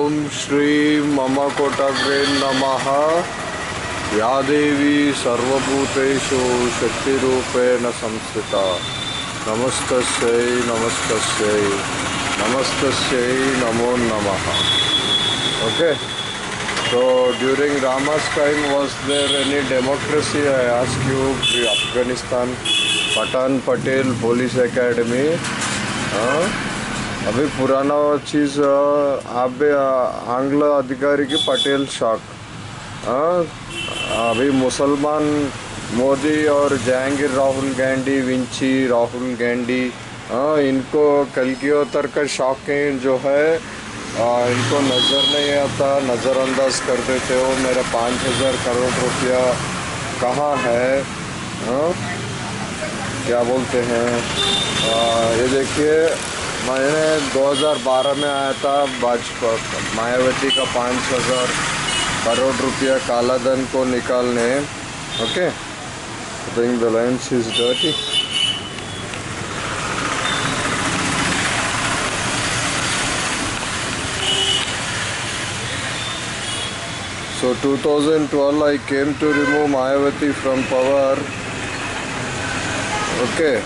ओम श्री मम कोटग्रे नमः। या देवी सर्वभूतेषु शक्तिरूपेण संस्थिता। नमस्तस्यै नमस्तस्यै नमस्तस्यै नमो नमः। Okay. So during Rama's time, was there any democracy? I ask you. Afghanistan, Patan Patel Police Academy. अभी पुराना चीज़ आप आंग्ल अधिकारी की पटेल शॉक। अभी मुसलमान मोदी और जहांगीर राहुल गांधी विंची राहुल गांधी इनको कलकीतर का शौकीन जो है इनको नज़र नहीं आता, नज़रअंदाज कर देते हो। मेरा 5,000 करोड़ रुपया कहाँ है? क्या बोलते हैं? ये देखिए, मैंने 2012 में आया था भाजपा मायावती का 5,000 करोड़ रुपया काला धन को निकालने। Okay, I think the lens is dirty. So 2012 I came to remove Mayawati from power. Okay.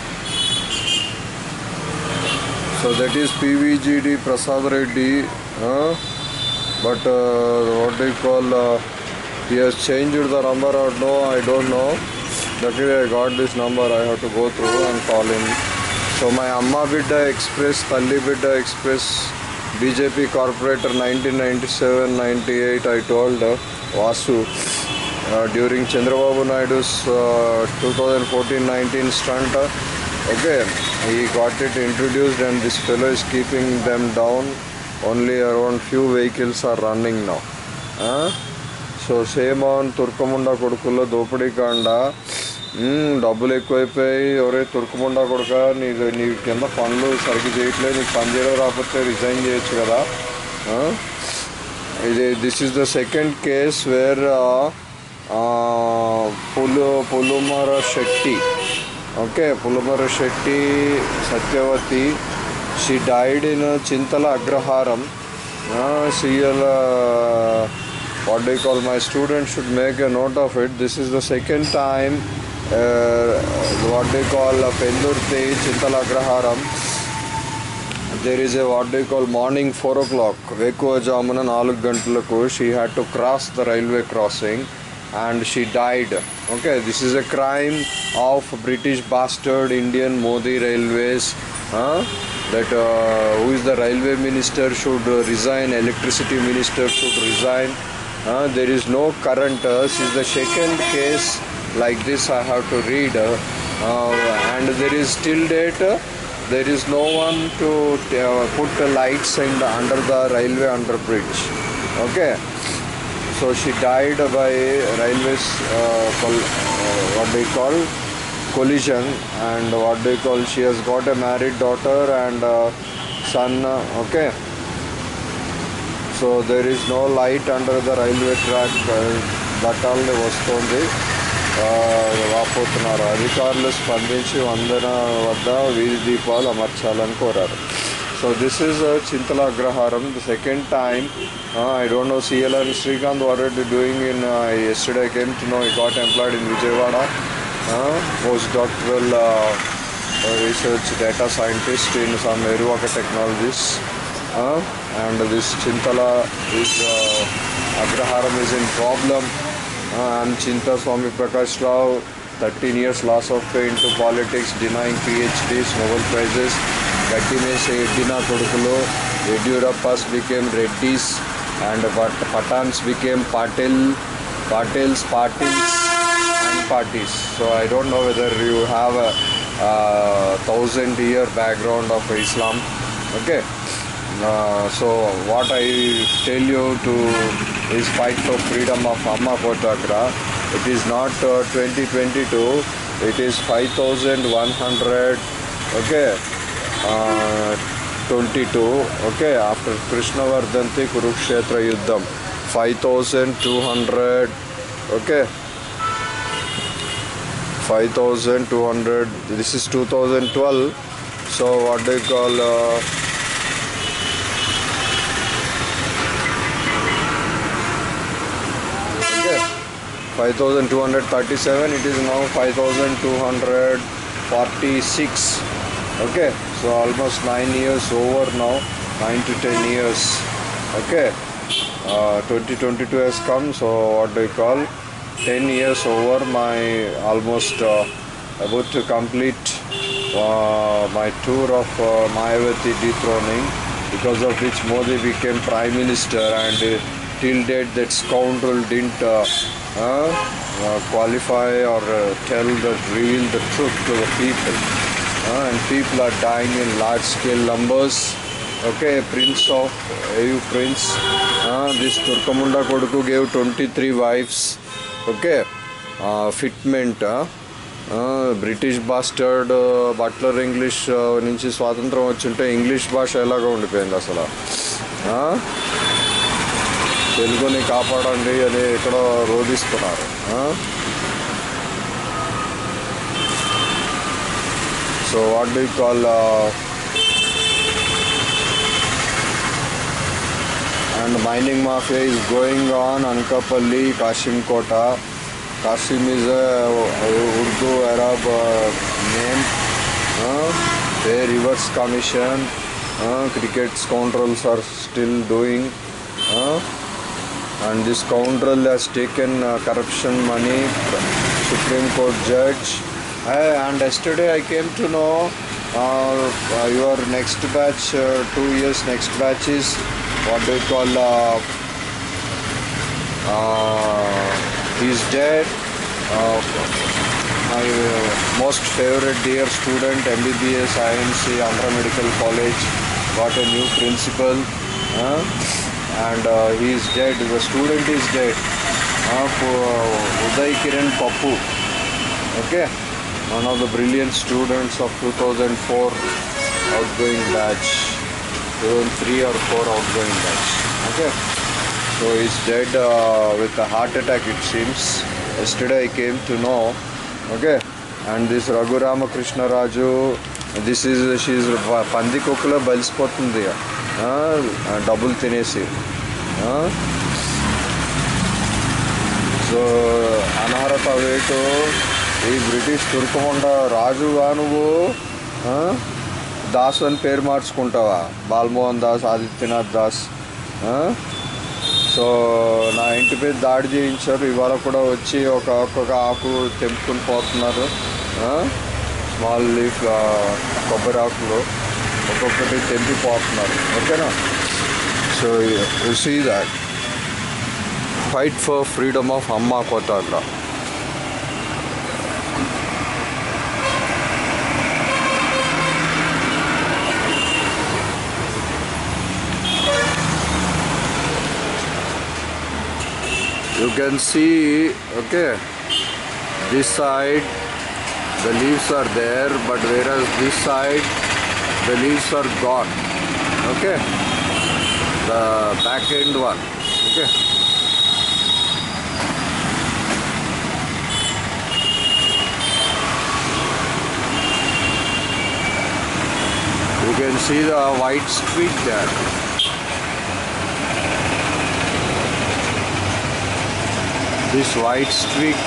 So that is PVGD Prasad Reddy. But what do you call? He has changed the number or no? I don't know. Luckily I got this number. I have to go through and call him. So my Amma Bidda Express, Talli Bidda Express, BJP Corporator 1997-98. I told Vasu during Chandrababu Naidu's 2014-19 stunt. Okay, he got it introduced, and this fellow is keeping them down. Only around few vehicles are running now. So same on Turkamunda Kodukula Dopadi Kanda. డబ్బులు ఎక్కువైపోయి ఒరే తుర్కుముండా కొడుక నీ కింద పనులు సరిగ్గా చేయట్లేదు, నీకు పని చేయడం రాకపోతే రిజైన్ చేయొచ్చు కదా. This is the second case where Pulumara Shetty. Okay, Pulumara Shetty Satyavathi, she died in Chintala Agraharam. CL what do you call, my students should make a note of it. This is the second time what do you call Pendurti Chintalagraharam. There is a what do you call morning 4 o'clock Vekuvajamuna 4 గంటలకు she had to cross the railway crossing and she died. Okay, this is a crime of British bastard Indian Modi Railways. That who is the railway minister should resign, electricity minister should resign. There is no current. This is the second case like this I have to read, and there is till date there is no one to put lights under the railway under bridge. Okay, so she died by railways what they call collision, and what they call she has got a married daughter and son. Okay, so there is no light under the railway track. బట్టాలని వస్తుంది వాపోతున్నారు. అధికారులు స్పందించి వందన వద్ద వీధి దీపాలు అమర్చాలని కోరారు. So this is Chintala Agraharam. The second time, I don't know, CL and Srikanth, what are they doing in yesterday I came to know he got employed in Vijayawada, postdoctoral research data scientist in some Eruvaka technologies. And this Chintala is Agraharam is in problem. And Chinta Swami Prakash Rao, 13 years loss of pay into politics, denying PhDs, Nobel Prizes. Gatti mein se Eddina Kodukulo, Yediyurappas became Reddys, and Patans became Patils and parties. So I don't know whether you have a 1,000-year background of Islam. Okay. So what I tell you to is fight for freedom of Amma Kotagra. It is not 2022. It is 5,100. Okay, 22. Okay, after Krishnavardhanti Kurukshetra Yuddham, 5,200. Okay, 5,200. This is 2012. So what do you call? 5237. It is now 5246. Okay, so almost 9 years over now, 9 to 10 years. Okay, 2022 has come, so what do you call? 10 years over my almost about to complete my tour of Mayawati dethroning, because of which Modi became Prime Minister, and till date that scoundrel didn't qualify or reveal the truth to the people, and people are dying in large scale numbers. Okay, Prince of Prince, this Turkamunda Koduku gave 23 wives. Okay, fitment, British bastard butler English నుంచి స్వాతంత్రం వచ్చింటే English భాష ఎలాగా ఉండిపోయింది అసలు. తెలుగుని కాపాడండి అని ఎక్కడో రోధిస్తున్నారు. So what do you call, and mining mafia is going on. Anakapalli, Kashim Kota. Kashim is a Urdu Arab name. A reverse commission. Cricket scoundrels are still doing. And this scoundrel has taken corruption money. Supreme Court judge. And yesterday I came to know your next batch, 2 years next batch is what do you call, he's dead. My most favorite dear student, MBBS IMC Andhra Medical College, got a new principal, and he is dead. The student is dead. Uday Kiran Pappu. Okay, one of the brilliant students of 2004 outgoing batch, 2003 or 4 outgoing batch. Okay, so he's dead with a heart attack, it seems. Yesterday I came to know. Okay, and this Raghu Ramakrishna Raju, she's Pandi Kokula Balspotundi, double tinesi. So Anarata Veto, ఈ British తుర్కమండ రాజు నువ్వు దాస్ అని పేరు మార్చుకుంటావా? Balmohan Das, Adityanath Das. So నా ఇంటి మీద దాడి చేయించారు, ఇవాళ కూడా వచ్చి ఒక్కొక్క ఆకు తెంపుకుని పోతున్నారు. స్మాల్ లీఫ్ కొబ్బరి ఆకులు ఒక్కొక్కటి తెంపిపోతున్నారు. ఓకేనా? So you see that fight for freedom of అమ్మా కోతాగ్రా. You can see, okay, this side the leaves are there, but whereas this side the leaves are gone. Okay, the back end one. Okay, you can see the white streak there. This white streak,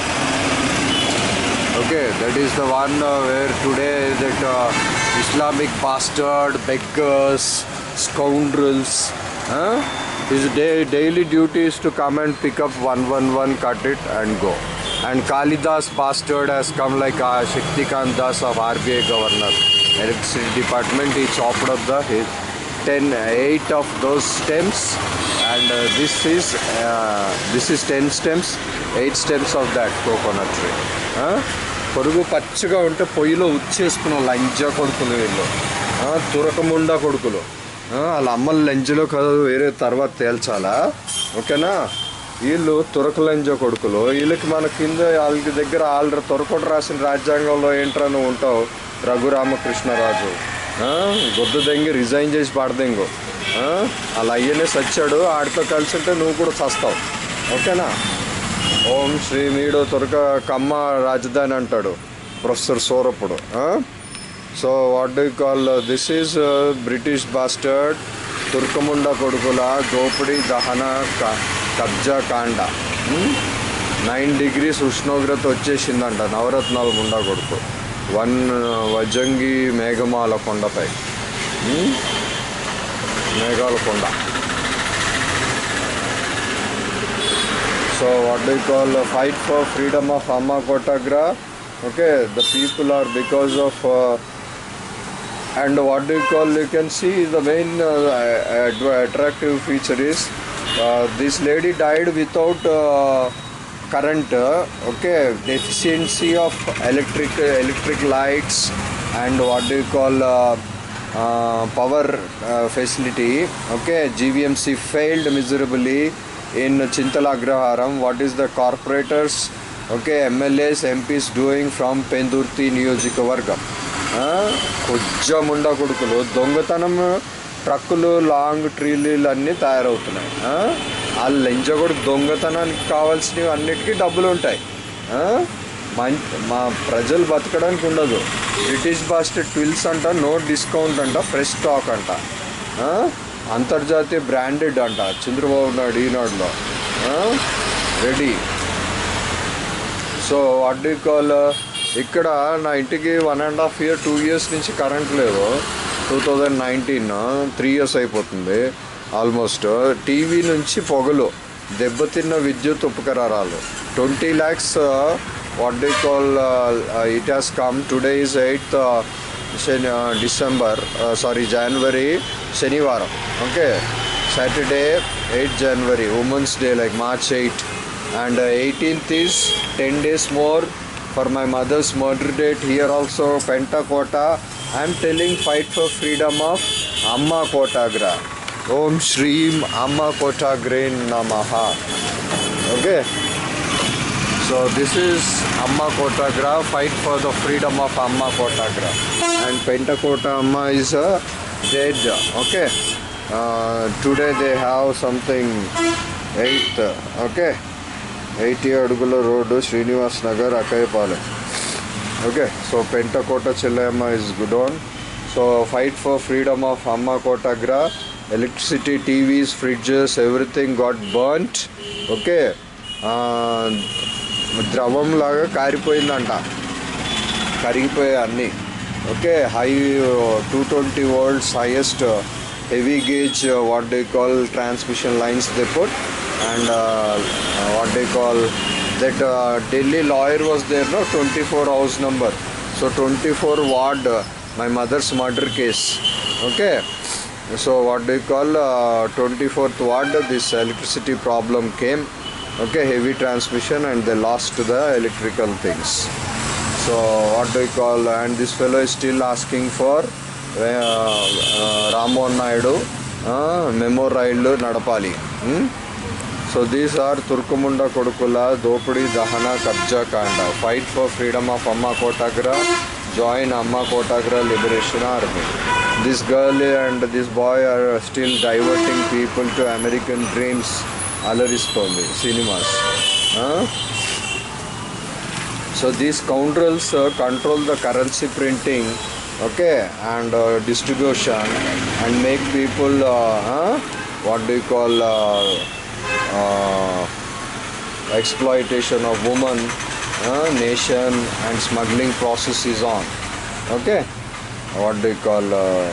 okay, that is the one where today that Islamic bastard, beggars, scoundrels, his daily duty is to come and pick up 111, cut it and go. And Kalidas bastard has come like Shaktikant Das of RBI governor, electricity department. He chopped up the 8 of those stems, and this is 10 stems, 8 stems of that coconut tree. పొరుగు పచ్చగా ఉంటే పొయ్యిలో ఉచ్చేసుకున్న లంజా కొడుకులు వీళ్ళు, తురకముండా కొడుకులు. వాళ్ళ అమ్మల లంజలో కదా వేరే తర్వాత తేల్చాలా? ఓకేనా? వీళ్ళు తురక లంజ కొడుకులు. వీళ్ళకి మన కింద వాళ్ళకి దగ్గర ఆల్రెడీ తురకొడు రాసిన రాజ్యాంగంలో ఏంట్రా నువ్వు ఉంటావు? రఘురామకృష్ణరాజు గొద్దు దెంగి రిజైన్ చేసి పడదెంగు. అలా అయ్యనే సచ్చాడు, ఆడితో కలిసి ఉంటే నువ్వు కూడా చస్తావు. ఓకేనా? ఓం శ్రీ మీడో తురక కమ్మ రాజధాని అంటాడు ప్రొఫెసర్ సూరప్పుడు. So what do call, this is British bastard తుర్కముండ కొడుకుల దోపిడీ, దహన, కబ్జా కాండ. 9 degrees ఉష్ణోగ్రత వచ్చేసిందంట నవరత్నాల ముండా కొడుకు వజంగి మేఘమాల కొండపై మేఘాల కొండ. So what do you call fight for freedom of Amma Kotagra? Okay, the people are because of and what do you call, you can see the main attractive feature is this lady died without current. Okay, deficiency of electric lights and what do you call power facility. Okay, GVMC failed miserably in Chintala Agraharam. What is the corporators, okay, MLAs, MPs doing from Pendurti Niyojakavargam? కొజ్జముండా కొడుకులు దొంగతనం ట్రక్కులు long ట్రీలు అన్నీ తయారవుతున్నాయి. ఆ లంచ కూడా దొంగతనానికి కావాల్సినవి అన్నిటికీ డబ్బులు ఉంటాయి. మా ప్రజలు బతకడానికి ఉండదు. బ్రిటిష్ బాస్టెడ్ ట్విల్స్ అంట, నో డిస్కౌంట్ అంట, ఫ్రెష్ స్టాక్ అంట, అంతర్జాతీయ బ్రాండెడ్ అంట, చంద్రబాబు నాయుడు ఈనాడులో ready. So what do call, ఇక్కడ నా ఇంటికి 1.5 year 2 years నుంచి కరెంట్ లేదు. 2019 3 years అయిపోతుంది ఆల్మోస్ట్. టీవీ నుంచి పొగలు, దెబ్బతిన్న విద్యుత్ ఉపకరణాలు. 20 lakhs what do call it has come. Today is 8th January, శనివారం. Okay, Saturday 8th January, Women's Day, like March 8, and 18th is 10 days more for my mother's murder date. Here also Pentakota, I am telling fight for freedom of Amma Kotagra. Om Shreem Amma Kotagre Namaha. Okay, so this is Amma Kotagra, fight for the freedom of Amma Kotagra. And Pentakota Amma is dead. Okay, today they have something 8th. Okay, 80 అడుగుల road, Srinivas Nagar, Akkayyapalem. Okay, so Pentakota Chillayamma is good on. So fight for freedom of Amma Kotagra. Electricity, TVs, fridges, everything got burnt. Okay, ద్రవం లాగా కారిపోయిందంట, కరిగిపోయాయి అన్నీ. Okay, high 220 volts highest heavy gauge what they call transmission lines they put, and what they call that Delhi lawyer was there, no, 24 house number. So 24 ward my mother's murder case. Okay, so what do you call 24th ward this electricity problem came. Okay, heavy transmission and they lost the electrical things. So what do you call, and this fellow is still asking for Rammohan Naidu memorial nadapali. So these are Turkumunda Kodukula Dopudi Dahana Kabja Kanda. Fight for freedom of Amma Kotagra. Join Amma Kotagra Liberation Army. This girl and this boy are still diverting people to American dreams. Alaristondi cinemas. So these scoundrels control the currency printing, okay, and distribution, and make people what do you call exploitation of women, nation, and smuggling process is on. Okay, what do you call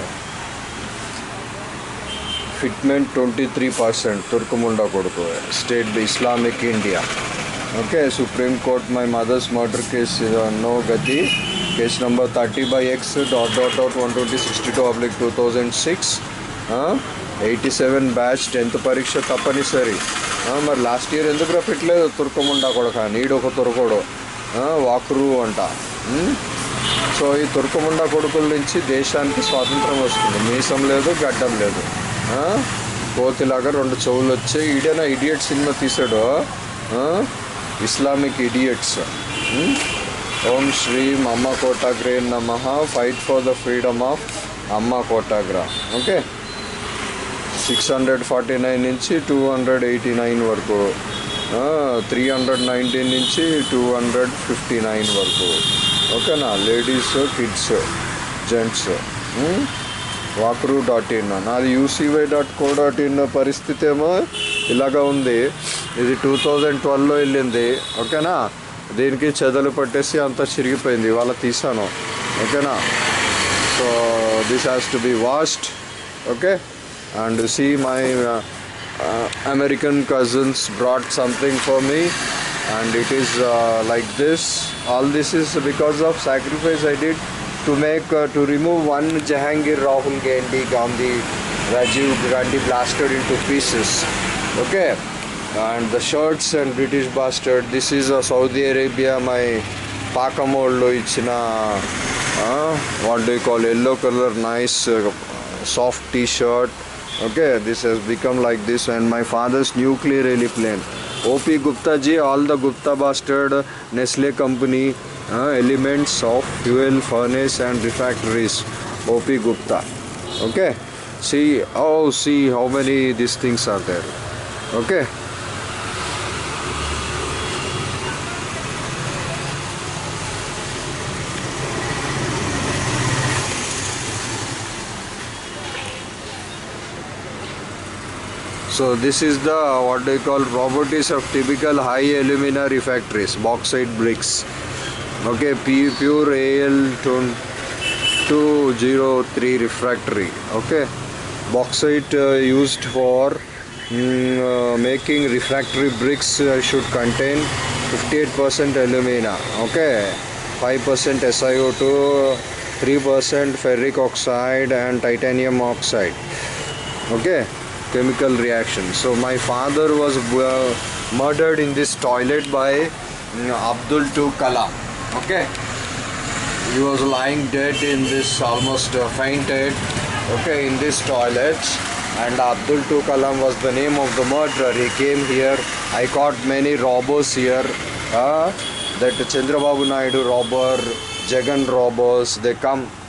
fitment 23%, Turkumunda Koduku, State Islamic India. Okay, Supreme Court, my mother's murder case is no gati. Case number 30/X.12062/2006. 87 batch 10th పరీక్ష తప్పనిసరి. మరి last year ఎందుకు పెట్టలేదు తుర్కముండా కొడక, నీడొక తురకోడు వాకురు అంట. So ఈ తుర్కముండా కొడుకుల నుంచి దేశానికి స్వాతంత్రం వస్తుంది. మీసం లేదు, గడ్డం లేదు, కోతిలాగా 2 చెవులు వచ్చాయి. ఈడేనా ఇడియట్ సినిమా తీసాడు, ఇస్లామిక్ ఇడియట్స్. ఓం శ్రీం అమ్మ కోటాగ్రే నమః. Fight for the freedom of అమ్మ కోటాగ్రా. ఓకే, 649 నుంచి 289 వరకు, 319 నుంచి 259 వరకు. ఓకేనా, లేడీస్, కిడ్స్, జెంట్స్. walkru.in. నాది ucy.co.in పరిస్థితి ఏమో ఇలాగా ఉంది. ఇది 2012లో వెళ్ళింది, ఓకేనా. దీనికి చెదలు పట్టేసి అంతా చిరిగిపోయింది, ఇవాళ తీసాను, ఓకేనా. So this has to be washed, okay. And see my American cousins brought something for me, and it is like this. All this is because of sacrifice I did to remove one Jahangir Rahul Gandhi Rajiv Gandhi blasted into pieces, okay. And the shirts and British bastard, this is a Saudi Arabia my pakamollo ichina what do you call, yellow color, nice soft t-shirt, okay. This has become like this. And my father's nuclear airplane, OP Gupta ji, all the Gupta bastard Nestle company elements of fuel furnace and refractories, OP Gupta, okay. See how many these things are there, okay. So this is the what they call properties of typical high alumina refractories, bauxite bricks, okay. Pure Al203 refractory, okay. Bauxite used for making refractory bricks should contain 58% alumina, okay, 5% SiO2, 3% ferric oxide and titanium oxide, okay. Chemical reaction. So my father was murdered in this toilet by Abdul II Kalam, okay. He was lying dead in this, almost fainted, okay, in this toilet. And Abdul II Kalam was the name of the murderer. He came here. I caught many robbers here, that Chandrababu Naidu robber, Jagan robbers, they come